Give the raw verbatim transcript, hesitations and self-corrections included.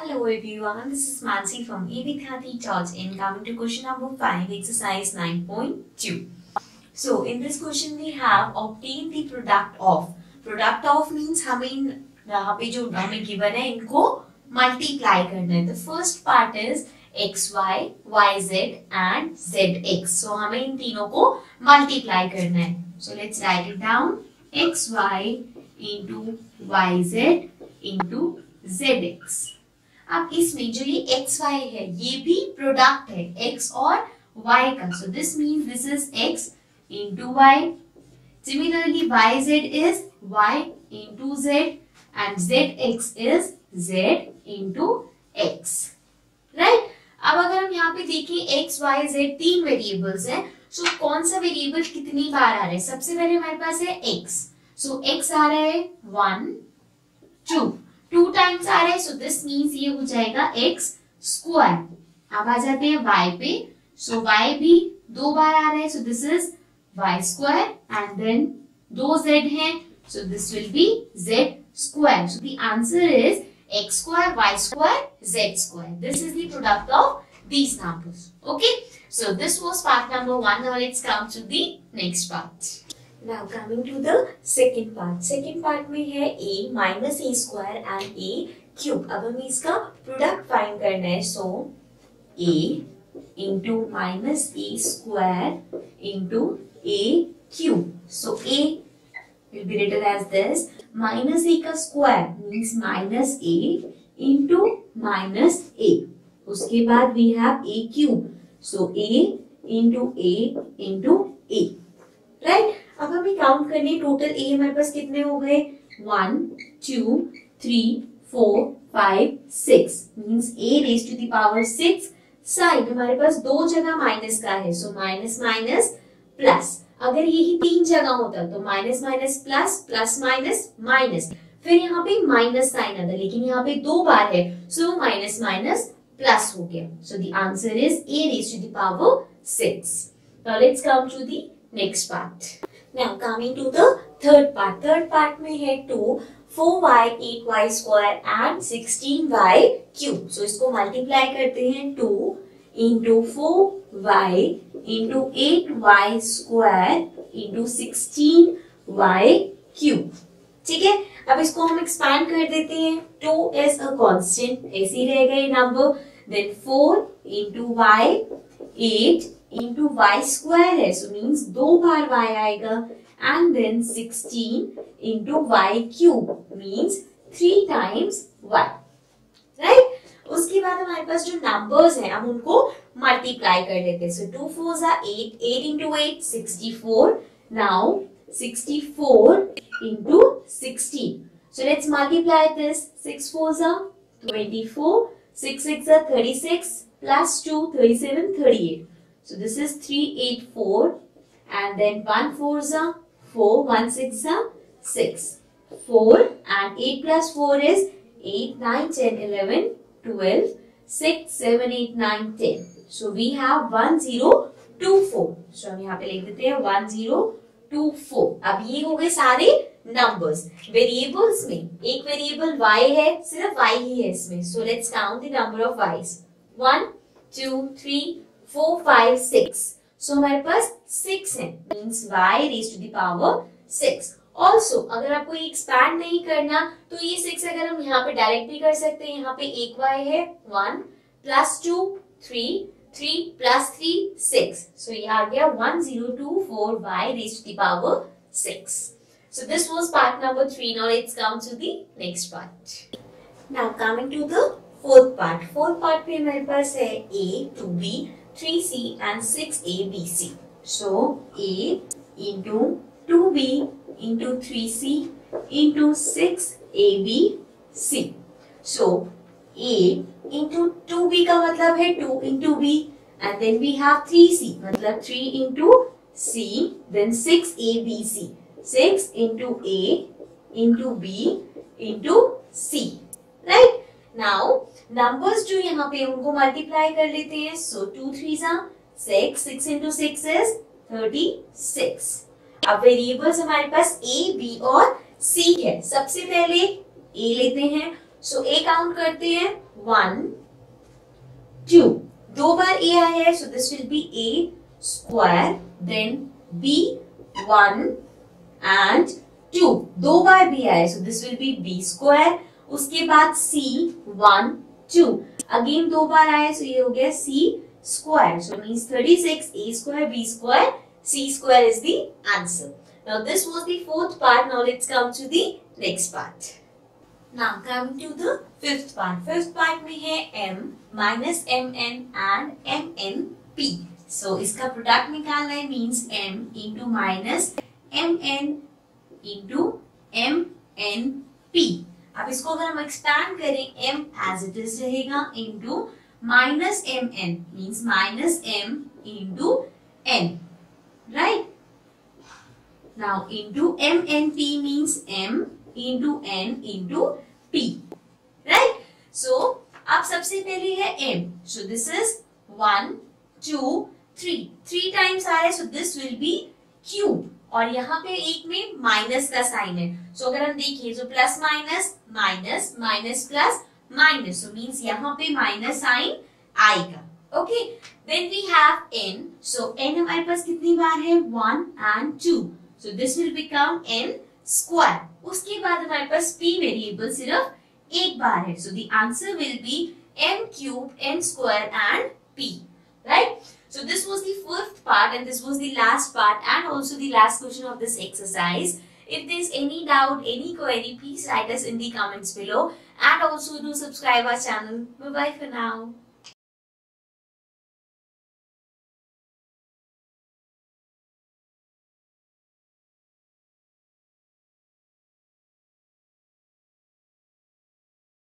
Hello everyone, this is Mansi from A Vidyarthi Talks in. Coming to question number five, exercise nine point two. So in this question we have obtain the product of. Product of means हमें यहाँ पे जो हमें given है इनको multiply करना है. The first part is xy, yz and zx. So हमें इन तीनों को multiply करना है. So let's write it down. xy into yz into zx. अब इसमें जो ये x y है ये भी प्रोडक्ट है x और y का. So this means this is x into y. Similarly y z is y into z and zx is z into x. Right? अब अगर हम यहाँ पे देखें x y z तीन वेरिएबल्स हैं. सो so, कौन सा वेरिएबल कितनी बार आ रहा है? सबसे पहले हमारे पास है x. सो so, x आ रहा है वन टू टू टाइम्स आ रहा है. सो दिस मीन्स ये हो जाएगा x स्क्वायर. अब आ जाते हैं y पे. सो so, y भी दो बार आ रहा है. So this is y square and then दो z हैं. So this will be z square. So the answer is x square, y square, z square. This is the product of these numbers. Okay, so this was part number one. Now let's come to the next part. Now coming to the second part. Second part में है a minus a square and a cube. अब हमें इसका product find करना है. So a into minus a square into a cube. So a will be written as this. Minus a का square means minus a into minus a. उसके बाद we have a cube. So a into a into a. Right? अब हमें count करने total a हमारे पास कितने हो गए? One, two, three, four, five, six. Means a raised to the power six. Side हमारे पास दो जगह माइनस का है. So minus minus plus. अगर यही तीन जगह होता तो minus minus plus plus minus minus. फिर यहाँ पे माइनस साइन आता, लेकिन यहाँ पे दो बार है. सो माइनस माइनस प्लस हो गया. So the answer is a raised to the power six. Now let's come to the next part. Now coming to the third part. Third part में है two, four y, eight y square and sixteen y cube. So इसको multiply करते हैं. Two into four y into eight y square into sixteen y cube. ठीक है. अब इसको हम एक्सपैंड कर देते हैं. टू इज अ कांस्टेंट, ऐसे ही रहेगा ये नंबर. Then four into y, eight into y square है. सो मीन्स दो बार y आएगा. And then sixteen into y cube means three times y. Right? उसके बाद हमारे पास जो नंबर्स हैं हम उनको मल्टीप्लाई कर लेते हैं. सो टू फोर जा eight, eight into eight sixty four. Now sixty four into sixteen. So let's multiply this. six fours are twenty-four, six six are thirty-six, plus two, thirty-seven, thirty-eight. So this is three eighty-four, and then one fours are four, one six are six. four and eight plus four is eight, nine, ten, eleven, twelve, six, seven, eight, nine, ten. So we have one zero two four. So हम यहाँ पे लिख देते हैं one zero two four. अब ये हो गए सारे नंबर्स. वेरिएबल्स में एक वेरिएबल y है, सिर्फ y ही है इसमें. So let's count the number of y's. One, two, three, four, five, six. So हमारे पास सिक्स है. Means y raised to the power six. Also अगर आपको ये एक्सपैंड नहीं करना तो ये सिक्स अगर हम यहाँ पे डायरेक्ट भी कर सकते हैं. यहाँ पे एक y है, one plus two, three, three plus three, six. So ये आ गया one zero two four y raised to the power six. So this was part number three. Now let's come to the next part. Now coming to the fourth part. Fourth part पे हमारे पास है a, two b, three c and six a b c. So a into two b into three c into six a b c. So a into two b का मतलब है two into b and then we have three c मतलब three into c then six a b c. Six into a into b into c. Right? Now numbers जो यहाँ पे उनको multiply कर लेते हैं. So टू थ्री जा six, six into six is thirty six. अब वेरिएबल्स हमारे पास a, b और c है. सबसे पहले a लेते हैं. सो ए काउंट करते हैं, वन टू, दो बार ए आया है, so this will be a square, then b one and two, दो बार बी आया है, so this will be b square, उसके बाद सी वन टू, अगेन दो बार आया, सो ये हो गया c square, so means thirty six, a square b square c square is the answer. Now this was the fourth part. Now let's come to the next part. Now coming to the fifth part. Fifth part में है m minus mn and mnp. So इसका product निकालना है, means m into minus mn into mnp. अब इसको अगर हम expand करें, m as it is रहेगा into minus mn means minus m into n, right? Now into mnp means m into n into p, right? So अब सबसे पहले है m, so this is one two three, three times आ रहा है, so this will be cube, और यहाँ पे एक में माइनस का साइन है, so अगर हम देखिए तो plus minus minus minus plus minus, so means यहाँ पे माइनस साइन आएगा. Okay, then we have n, so n हमारे पास कितनी बार है, one and two, so this will become n square. उसके बाद हमारे पास p वेरिएबल सिर्फ एक बार है, so the answer will be m cube n square and p, right? So this was the fourth part and this was the last part and also the last question of this exercise. If there is any doubt, any query, please write us in the comments below and also do subscribe our channel. Bye bye for now.